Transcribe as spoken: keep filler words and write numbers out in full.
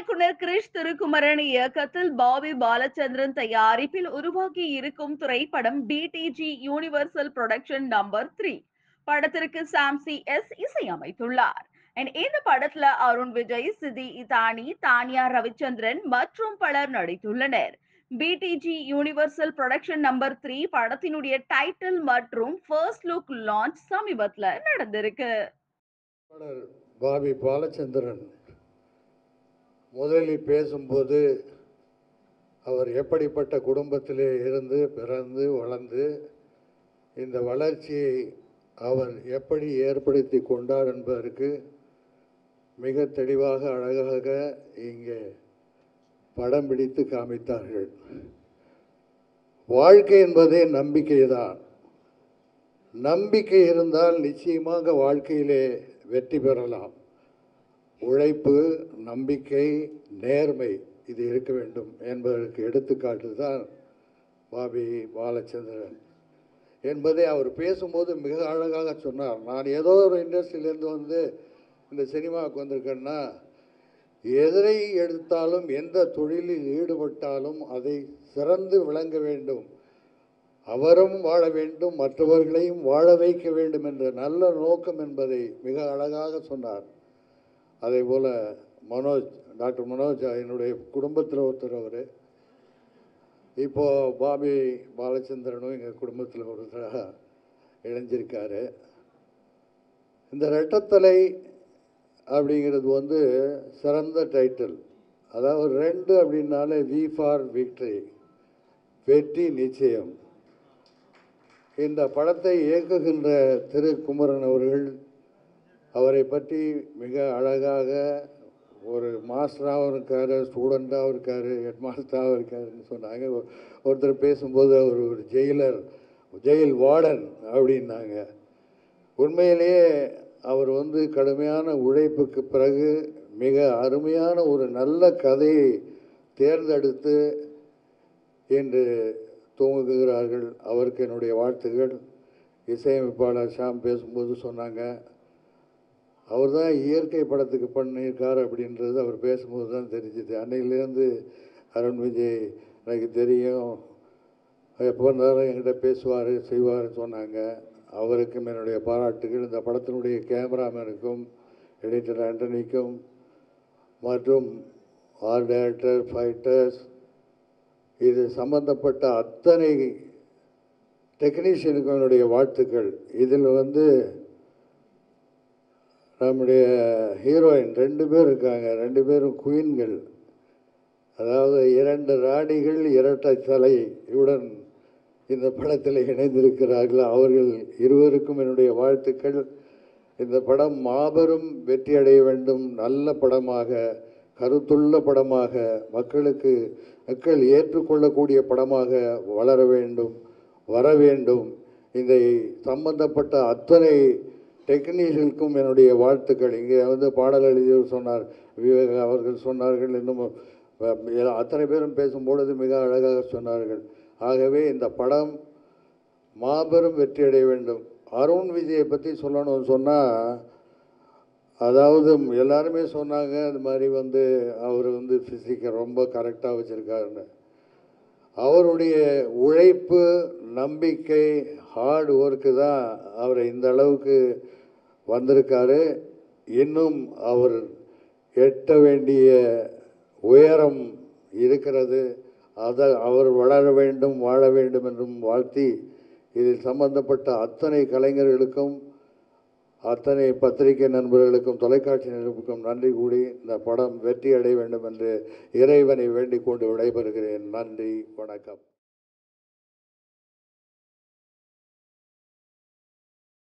இயக்குனர் கிரிஷ் திருக்குமரன் இயக்கத்தில் பாபி பாலச்சந்திரன் தயாரிப்பில் உருவாகி இருக்கும் திரைப்படம் BTG universal production number three. படத்திற்கு சாம்சி எஸ் இசையமைத்துள்ளார். இந்த படத்துல அருண் விஜய், சிதி இதானி, தானியா ரவிச்சந்திரன் மற்றும் பலர் நடித்துள்ளனர். BTG universal production number three படத்தினுடைய டைட்டில் மற்றும் ஃபர்ஸ்ட் லுக் லான்ச் சமீபத்துல நடந்திருக்கு. பாபி பாலச்சந்திரன் முதலில் பேசும்போது அவர் எப்படிப்பட்ட குடும்பத்திலே இருந்து பிறந்து வளர்ந்து இந்த வளர்ச்சியை அவர் எப்படி ஏற்படுத்தி கொண்டார் என்பதற்கு மிக தெளிவாக அழகாக இங்கே படம் பிடித்து காமித்தார்கள். வாழ்க்கை என்பதே நம்பிக்கை தான். நம்பிக்கை இருந்தால் நிச்சயமாக வாழ்க்கையிலே வெற்றி பெறலாம். உழைப்பு, நம்பிக்கை, நேர்மை இது இருக்க வேண்டும் என்பதற்கு எடுத்துக்காட்டு தான் பாபி பாலச்சந்திரன் என்பதை அவர் பேசும்போது மிக அழகாக சொன்னார். நான் ஏதோ ஒரு இண்டஸ்ட்ரியிலேருந்து வந்து இந்த சினிமாவுக்கு வந்திருக்கேன்னா, எதனை எடுத்தாலும் எந்த தொழிலில் ஈடுபட்டாலும் அதை சிறந்து விளங்க வேண்டும், அவரும் வாழ வேண்டும், மற்றவர்களையும் வாழ வைக்க வேண்டும் என்ற நல்ல நோக்கம் என்பதை மிக அழகாக சொன்னார். அதே போல் மனோஜ், டாக்டர் மனோஜ் என்னுடைய குடும்பத்தில் ஒருத்தர். அவர் இப்போது பாபி பாலச்சந்திரனும் எங்கள் குடும்பத்தில் ஒருத்தராக இணைஞ்சிருக்காரு. இந்த ரெட்டத்தலை அப்படிங்கிறது வந்து சிறந்த டைட்டில். அதாவது ரெண்டு அப்படின்னாலே வி ஃபார் விக்டரி, வெற்றி நிச்சயம். இந்த படத்தை இயக்குகின்ற திரு குமரன் அவர்கள் அவரை பற்றி மிக அழகாக ஒரு மாஸ்டராகவும் இருக்கார், ஸ்டூடெண்ட்டாகவும் இருக்கார், ஹெட் மாஸ்டராகவும் இருக்காருன்னு சொன்னாங்க. ஒருத்தர் பேசும்போது அவர் ஒரு ஜெயிலர், ஜெயில் வார்டன் அப்படின்னாங்க. உண்மையிலேயே அவர் வந்து கடுமையான உழைப்புக்கு பிறகு மிக அருமையான ஒரு நல்ல கதையை தேர்ந்தெடுத்து இன்று தூங்குகிறார்கள். அவருக்கு என்னுடைய வாழ்த்துகள். இசையமைப்பாளர் ஷாம் பேசும்போது சொன்னாங்க, அவர் தான் இயற்கை படத்துக்கு பண்ணியிருக்கார் அப்படின்றது அவர் பேசும்போது தான் தெரிஞ்சுது. அன்னையிலேருந்து அருண் விஜய் எனக்கு தெரியும், எப்போ இருந்தாலும் என்கிட்ட பேசுவார் செய்வார்னு சொன்னாங்க. அவருக்கும் என்னுடைய பாராட்டுகள். இந்த படத்தினுடைய கேமராமேனுக்கும் எடிட்டர் ஆண்டனிக்கும் மற்றும் ஆர்ட் டைரக்டர், ஃபைட்டர்ஸ், இது சம்பந்தப்பட்ட அத்தனை டெக்னீஷியனுக்கும் என்னுடைய வாழ்த்துக்கள். இதில் வந்து நம்முடைய ஹீரோயின் ரெண்டு பேர் இருக்காங்க, ரெண்டு பேரும் குயின்கள். அதாவது இரண்டு ராணிகள் இரட்டை தலையுடன் இந்த படத்தில் இணைந்திருக்கிறார்கள். அவர்கள் இருவருக்கும் என்னுடைய வாழ்த்துக்கள். இந்த படம் மாபெரும் வெற்றி அடைய வேண்டும், நல்ல படமாக, கருத்துள்ள படமாக, மக்களுக்கு மக்கள் ஏற்றுக்கொள்ளக்கூடிய படமாக வளர வேண்டும், வர வேண்டும். இந்த சம்பந்தப்பட்ட அத்தனை டெக்னீஷியனுக்கும் என்னுடைய வாழ்த்துக்கள். இங்கே வந்து பாடல் எழுதியவர் சொன்னார், விவேக் அவர்கள் சொன்னார்கள், இன்னும் அத்தனை பேரும் பேசும்பொழுது மிக அழகாக சொன்னார்கள். ஆகவே இந்த படம் மாபெரும் வெற்றி அடைய வேண்டும். அருண் விஜயை பற்றி சொல்லணும்னு சொன்னால், அதாவது எல்லாருமே சொன்னாங்க இந்த மாதிரி வந்து அவர் வந்து ஃபிசிக்கை ரொம்ப கரெக்டாக வச்சுருக்காருன்னு. அவருடைய உழைப்பு, நம்பிக்கை, ஹார்ட் ஒர்க்கு தான் அவரை இந்த அளவுக்கு வந்திருக்காரு. இன்னும் அவர் எட்ட வேண்டிய உயரம் இருக்கிறது. அதை அவர் வளர வேண்டும், வாழ வேண்டும் என்றும் வாழ்த்தி, இதில் சம்பந்தப்பட்ட அத்தனை கலைஞர்களுக்கும், அத்தனை பத்திரிகை நண்பர்களுக்கும், தொலைக்காட்சி நண்பர்களுக்கும் நன்றி கூடி இந்த படம் வெற்றி அடைய வேண்டும் என்று இறைவனை வேண்டிக் கொண்டு விடைபெறுகிறேன். நன்றி, வணக்கம்.